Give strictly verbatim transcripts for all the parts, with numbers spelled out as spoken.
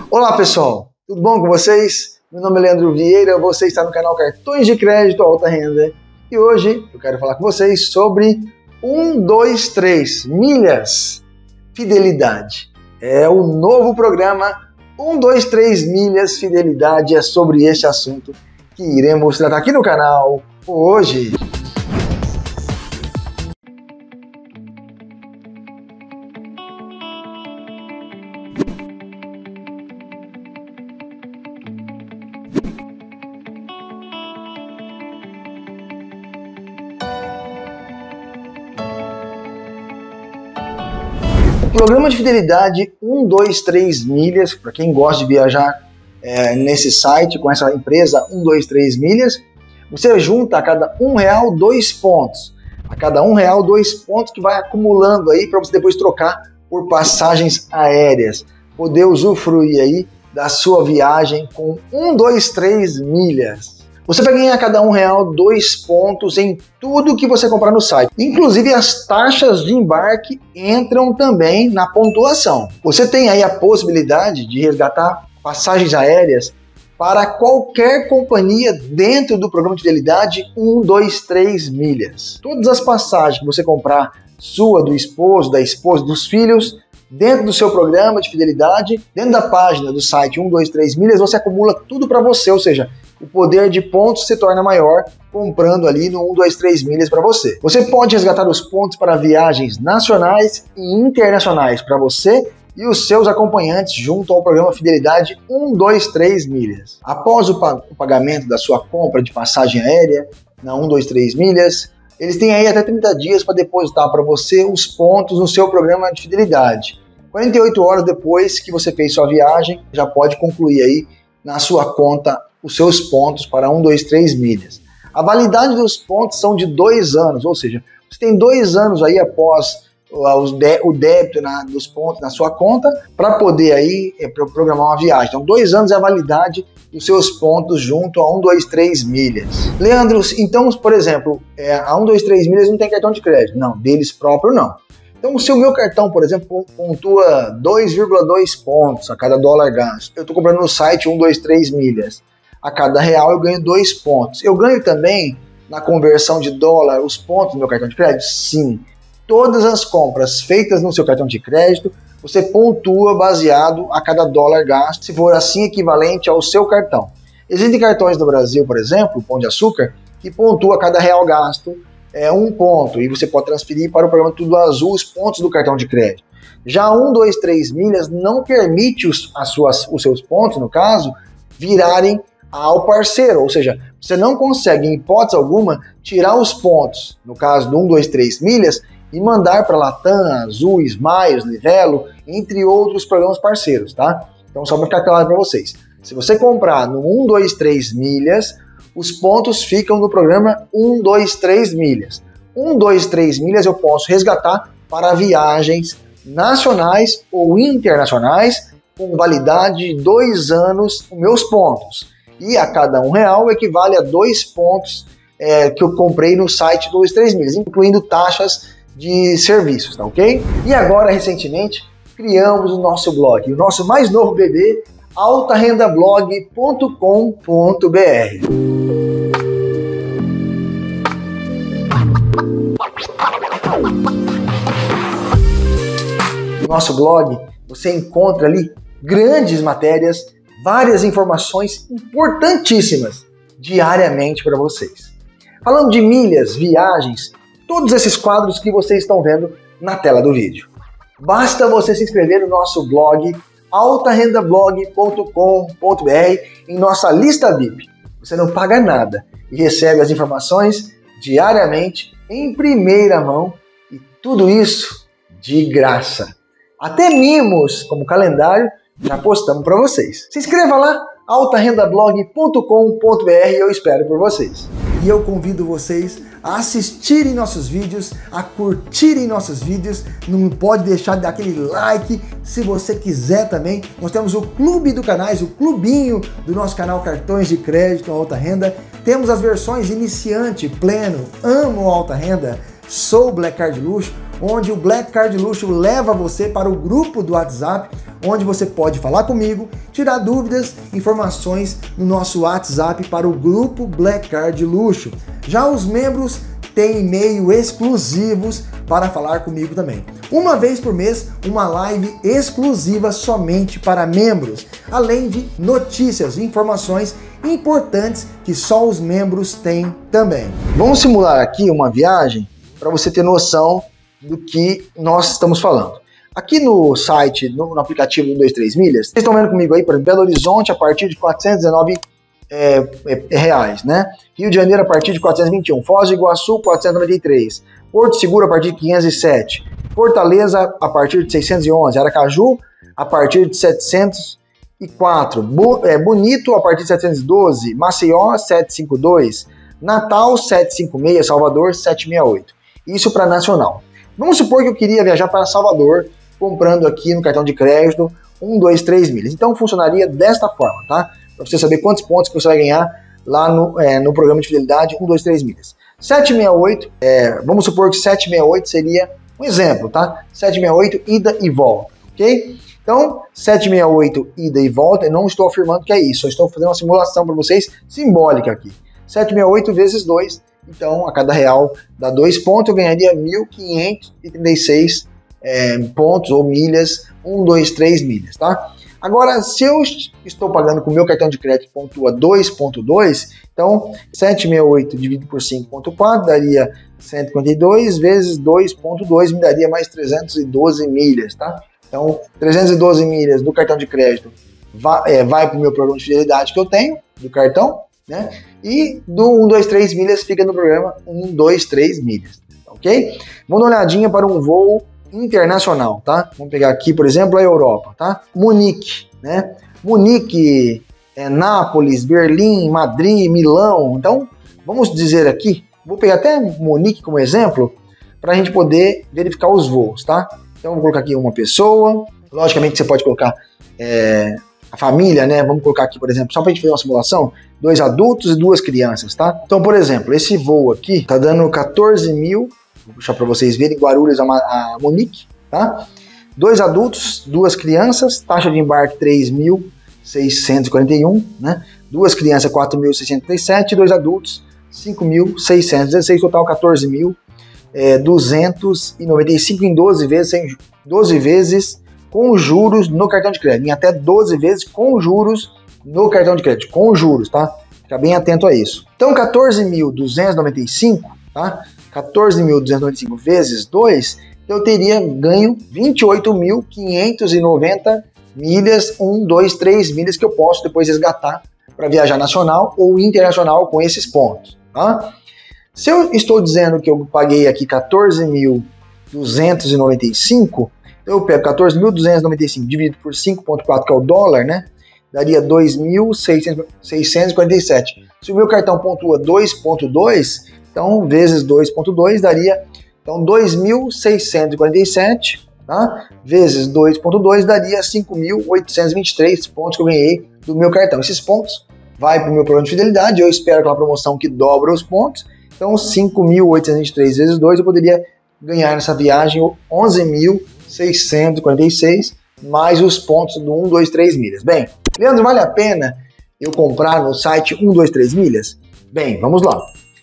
Olá pessoal, tudo bom com vocês? Meu nome é Leandro Vieira, você está no canal Cartões de Crédito Alta Renda e hoje eu quero falar com vocês sobre um, dois, três milhas Fidelidade. É o novo programa um, dois, três milhas Fidelidade, é sobre este assunto que iremos tratar aqui no canal hoje. O programa de fidelidade um, dois, três milhas, para quem gosta de viajar é, nesse site com essa empresa um, dois, três milhas, você junta a cada um real dois pontos. A cada um real dois pontos que vai acumulando aí para você depois trocar por passagens aéreas. Poder usufruir aí da sua viagem com um, dois, três milhas. Você vai ganhar a cada um real dois pontos em tudo que você comprar no site. Inclusive as taxas de embarque entram também na pontuação. Você tem aí a possibilidade de resgatar passagens aéreas para qualquer companhia dentro do programa de fidelidade um, dois, três milhas. Todas as passagens que você comprar, sua, do esposo, da esposa, dos filhos, dentro do seu programa de fidelidade, dentro da página do site um, dois, três milhas, você acumula tudo para você, ou seja, o poder de pontos se torna maior comprando ali no um, dois, três milhas para você. Você pode resgatar os pontos para viagens nacionais e internacionais para você e os seus acompanhantes junto ao programa Fidelidade um, dois, três milhas. Após o, pag- o pagamento da sua compra de passagem aérea na um, dois, três milhas, eles têm aí até trinta dias para depositar para você os pontos no seu programa de fidelidade. quarenta e oito horas depois que você fez sua viagem, já pode concluir aí na sua conta os seus pontos para um, dois, três milhas. A validade dos pontos são de dois anos, ou seja, você tem dois anos aí após o débito na, dos pontos na sua conta para poder aí é, programar uma viagem. Então, dois anos é a validade dos seus pontos junto a um, dois, três milhas. Leandro, então, por exemplo, é, a um, dois, três milhas não tem cartão de crédito. Não, deles próprio não. Então, se o meu cartão, por exemplo, pontua dois vírgula dois pontos a cada dólar gasto, eu estou comprando no site um, dois, três milhas. A cada real eu ganho dois pontos. Eu ganho também na conversão de dólar os pontos no meu cartão de crédito? Sim. Todas as compras feitas no seu cartão de crédito, você pontua baseado a cada dólar gasto, se for assim equivalente ao seu cartão. Existem cartões no Brasil, por exemplo, o Pão de Açúcar, que pontua a cada real gasto é, um ponto, e você pode transferir para o programa Tudo Azul os pontos do cartão de crédito. Já um, dois, três milhas não permite os, as suas, os seus pontos, no caso, virarem ao parceiro, ou seja, você não consegue, em hipótese alguma, tirar os pontos, no caso do um, dois, três milhas, e mandar para Latam, Azul, Smiles, Livelo, entre outros programas parceiros, tá? Então, só para ficar claro para vocês. Se você comprar no um, dois, três milhas, os pontos ficam no programa um, dois, três milhas. um, dois, três milhas eu posso resgatar para viagens nacionais ou internacionais com validade de dois anos os meus pontos. E a cada um real equivale a dois pontos é, que eu comprei no site dois, três milhas, incluindo taxas de serviços, tá ok? E agora, recentemente, criamos o nosso blog, o nosso mais novo bebê, alta renda blog ponto com ponto b r. No nosso blog, você encontra ali grandes matérias, várias informações importantíssimas diariamente para vocês. Falando de milhas, viagens, todos esses quadros que vocês estão vendo na tela do vídeo. Basta você se inscrever no nosso blog alta renda blog ponto com ponto b r em nossa lista V I P. Você não paga nada e recebe as informações diariamente em primeira mão e tudo isso de graça. Até mimos como calendário já postamos para vocês. Se inscreva lá, alta renda blog ponto com ponto b r, e eu espero por vocês. E eu convido vocês a assistirem nossos vídeos, a curtirem nossos vídeos, não pode deixar de dar aquele like, se você quiser também. Nós temos o clube do canais, o clubinho do nosso canal Cartões de Crédito Alta Renda. Temos as versões iniciante, pleno, amo alta renda, sou Black Card Luxo, onde o Black Card Luxo leva você para o grupo do WhatsApp, onde você pode falar comigo, tirar dúvidas, informações no nosso WhatsApp para o grupo Black Card Luxo. Já os membros têm e-mail exclusivos para falar comigo também. Uma vez por mês, uma live exclusiva somente para membros, além de notícias e informações importantes que só os membros têm também. Vamos simular aqui uma viagem para você ter noção do que nós estamos falando. Aqui no site, no, no aplicativo um dois três milhas, vocês estão vendo comigo aí, por exemplo, Belo Horizonte a partir de quatrocentos e dezenove é, é, reais, né? Rio de Janeiro a partir de quatrocentos e vinte e um, Foz do Iguaçu quatrocentos e noventa e três, Porto Seguro a partir de quinhentos e sete, Fortaleza a partir de seiscentos e onze, Aracaju a partir de setecentos e quatro, Bo, é, Bonito a partir de setecentos e doze, Maceió setecentos e cinquenta e dois, Natal setecentos e cinquenta e seis, Salvador setecentos e sessenta e oito. Isso para nacional. Vamos supor que eu queria viajar para Salvador comprando aqui no cartão de crédito um dois três milhas. Então funcionaria desta forma, tá? Para você saber quantos pontos que você vai ganhar lá no, é, no programa de fidelidade um dois três milhas. setecentos e sessenta e oito, é, vamos supor que setecentos e sessenta e oito seria um exemplo, tá? setecentos e sessenta e oito ida e volta, ok? Então, setecentos e sessenta e oito ida e volta, eu não estou afirmando que é isso, eu estou fazendo uma simulação para vocês simbólica aqui. setecentos e sessenta e oito vezes dois, então a cada real dá dois pontos, eu ganharia mil quinhentos e trinta e seis é, pontos ou milhas, um dois três milhas, tá? Agora, se eu estou pagando com o meu cartão de crédito pontua dois ponto dois, então setecentos e sessenta e oito dividido por cinco ponto quatro daria cento e cinquenta e dois vezes dois ponto dois, me daria mais trezentos e doze milhas, tá? Então, trezentas e doze milhas do cartão de crédito vai, é, vai para o meu programa de fidelidade que eu tenho, do cartão, né? E do um dois três milhas fica no programa um dois três milhas, ok? Vamos dar uma olhadinha para um voo internacional, tá? Vamos pegar aqui, por exemplo, a Europa, tá? Munique, né? Munique, é, Nápoles, Berlim, Madrid, Milão. Então, vamos dizer aqui, vou pegar até Munique como exemplo, para a gente poder verificar os voos, tá? Então, vou colocar aqui uma pessoa, logicamente você pode colocar é, a família, né? Vamos colocar aqui, por exemplo, só para a gente fazer uma simulação, dois adultos e duas crianças, tá? Então, por exemplo, esse voo aqui tá dando quatorze mil, vou puxar para vocês verem, Guarulhos a, a Munique, tá? Dois adultos, duas crianças, taxa de embarque três mil seiscentos e quarenta e um, né? Duas crianças quatro mil seiscentos e trinta e sete, dois adultos cinco mil seiscentos e dezesseis, total quatorze mil duzentos e noventa e cinco em doze vezes, em doze vezes com juros no cartão de crédito, em até doze vezes com juros no cartão de crédito, com juros, tá? Fica bem atento a isso. Então, quatorze mil duzentos e noventa e cinco, tá? quatorze mil duzentos e noventa e cinco vezes dois, eu teria ganho vinte e oito mil quinhentos e noventa milhas, um, dois, três milhas que eu posso depois resgatar para viajar nacional ou internacional com esses pontos, tá? Se eu estou dizendo que eu paguei aqui quatorze mil duzentos e noventa e cinco, eu pego quatorze mil duzentos e noventa e cinco dividido por cinco ponto quatro, que é o dólar, né? Daria dois mil seiscentos e quarenta e sete. Se o meu cartão pontua dois ponto dois, então vezes dois ponto dois daria então dois mil seiscentos e quarenta e sete, tá? Vezes dois ponto dois daria cinco mil oitocentos e vinte e três pontos que eu ganhei do meu cartão. Esses pontos vai para o meu programa de fidelidade, eu espero aquela promoção que dobra os pontos. Então, cinco mil oitocentos e vinte e três vezes dois, eu poderia ganhar nessa viagem onze mil seiscentos e quarenta e seis, mais os pontos do um dois três milhas. Bem, Leandro, vale a pena eu comprar no site um dois três milhas? Bem, vamos lá.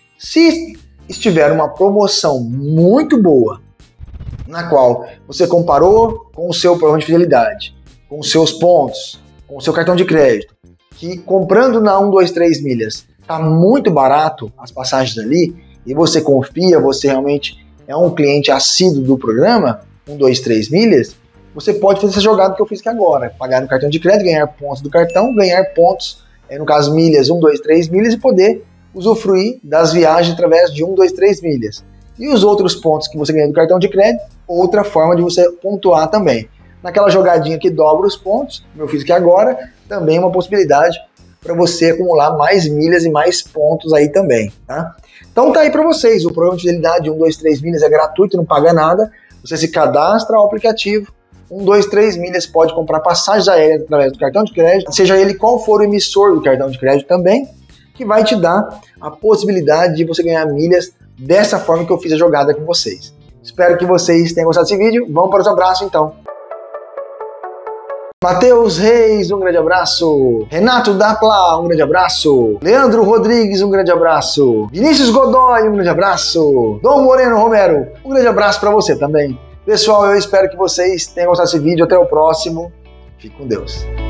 Se estiver uma promoção muito boa, na qual você comparou com o seu programa de fidelidade, com os seus pontos, com o seu cartão de crédito, que comprando na um dois três milhas tá muito barato as passagens ali, e você confia, você realmente é um cliente assíduo do programa um dois três milhas, você pode fazer essa jogada que eu fiz aqui agora, pagar no cartão de crédito, ganhar pontos do cartão, ganhar pontos, é, no caso milhas, um dois três milhas, e poder usufruir das viagens através de um dois três milhas. E os outros pontos que você ganha do cartão de crédito, outra forma de você pontuar também. Naquela jogadinha que dobra os pontos, como eu fiz aqui agora, também é uma possibilidade para você acumular mais milhas e mais pontos aí também, tá? Então tá aí para vocês, o programa de fidelidade um dois três milhas é gratuito, não paga nada, você se cadastra ao aplicativo, um dois três milhas pode comprar passagens aéreas através do cartão de crédito, seja ele qual for o emissor do cartão de crédito também, que vai te dar a possibilidade de você ganhar milhas dessa forma que eu fiz a jogada com vocês. Espero que vocês tenham gostado desse vídeo. Vamos para os abraços então. Matheus Reis, um grande abraço. Renato Dapla, um grande abraço. Leandro Rodrigues, um grande abraço. Vinícius Godoy, um grande abraço. Dom Moreno Romero, um grande abraço para você também. Pessoal, eu espero que vocês tenham gostado desse vídeo. Até o próximo. Fique com Deus.